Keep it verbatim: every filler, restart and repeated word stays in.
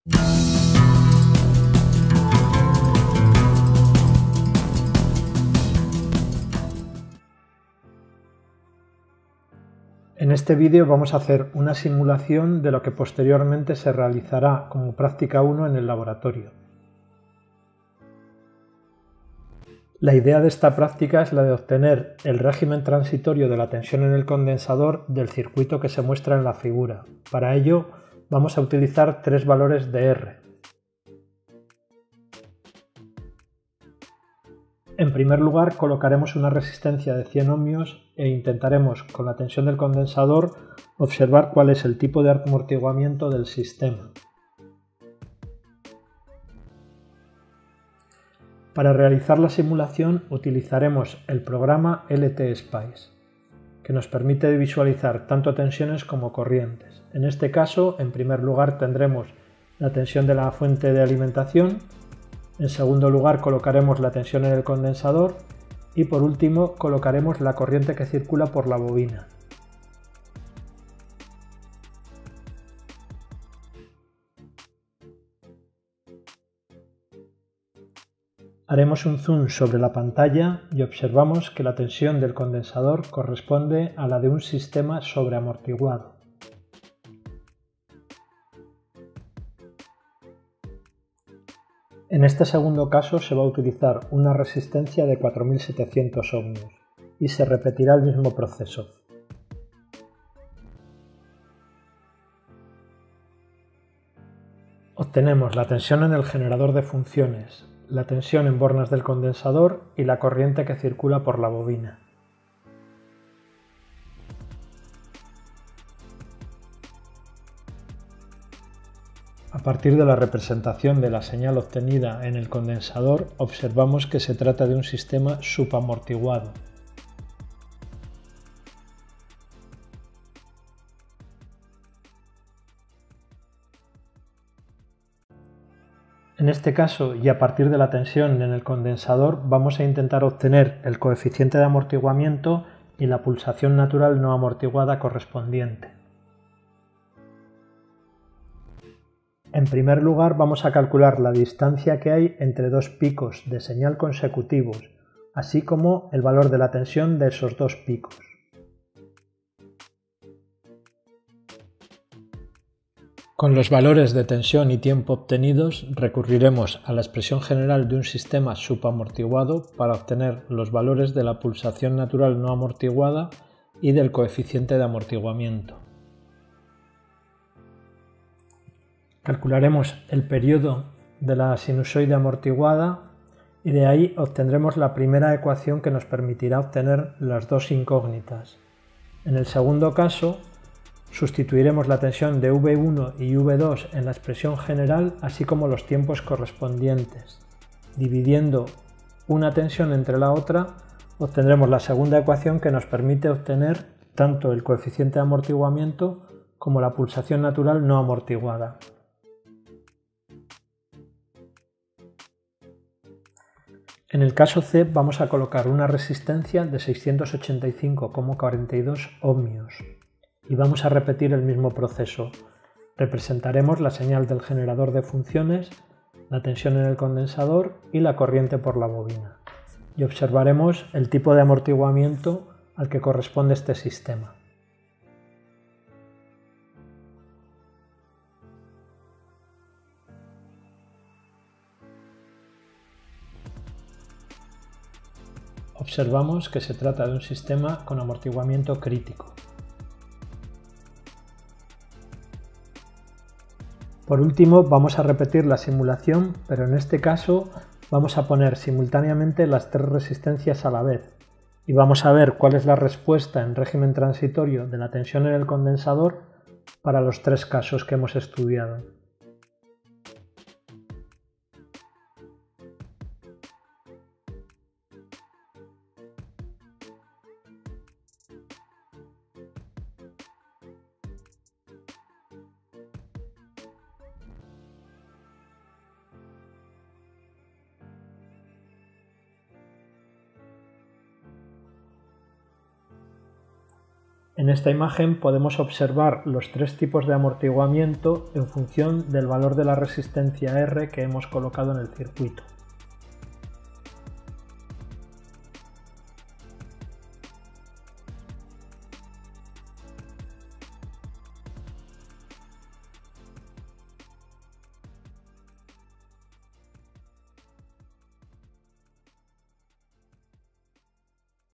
En este vídeo vamos a hacer una simulación de lo que posteriormente se realizará como práctica uno en el laboratorio. La idea de esta práctica es la de obtener el régimen transitorio de la tensión en el condensador del circuito que se muestra en la figura. Para ello vamos a utilizar tres valores de R. En primer lugar, colocaremos una resistencia de cien ohmios e intentaremos, con la tensión del condensador, observar cuál es el tipo de amortiguamiento del sistema. Para realizar la simulación utilizaremos el programa L T Spice, que nos permite visualizar tanto tensiones como corrientes. En este caso, en primer lugar, tendremos la tensión de la fuente de alimentación. En segundo lugar, colocaremos la tensión en el condensador y por último colocaremos la corriente que circula por la bobina. Haremos un zoom sobre la pantalla y observamos que la tensión del condensador corresponde a la de un sistema sobreamortiguado. En este segundo caso se va a utilizar una resistencia de cuatro mil setecientos ohmios y se repetirá el mismo proceso. Obtenemos la tensión en el generador de funciones, la tensión en bornas del condensador y la corriente que circula por la bobina. A partir de la representación de la señal obtenida en el condensador, observamos que se trata de un sistema subamortiguado. En este caso, y a partir de la tensión en el condensador, vamos a intentar obtener el coeficiente de amortiguamiento y la pulsación natural no amortiguada correspondiente. En primer lugar, vamos a calcular la distancia que hay entre dos picos de señal consecutivos, así como el valor de la tensión de esos dos picos. Con los valores de tensión y tiempo obtenidos, recurriremos a la expresión general de un sistema subamortiguado para obtener los valores de la pulsación natural no amortiguada y del coeficiente de amortiguamiento. Calcularemos el periodo de la sinusoide amortiguada y de ahí obtendremos la primera ecuación que nos permitirá obtener las dos incógnitas. En el segundo caso, sustituiremos la tensión de V uno y V dos en la expresión general, así como los tiempos correspondientes. Dividiendo una tensión entre la otra, obtendremos la segunda ecuación que nos permite obtener tanto el coeficiente de amortiguamiento como la pulsación natural no amortiguada. En el caso C vamos a colocar una resistencia de seiscientos ochenta y cinco coma cuarenta y dos ohmios y vamos a repetir el mismo proceso. Representaremos la señal del generador de funciones, la tensión en el condensador y la corriente por la bobina. Y observaremos el tipo de amortiguamiento al que corresponde este sistema. Observamos que se trata de un sistema con amortiguamiento crítico. Por último, vamos a repetir la simulación, pero en este caso vamos a poner simultáneamente las tres resistencias a la vez y vamos a ver cuál es la respuesta en régimen transitorio de la tensión en el condensador para los tres casos que hemos estudiado. En esta imagen podemos observar los tres tipos de amortiguamiento en función del valor de la resistencia R que hemos colocado en el circuito.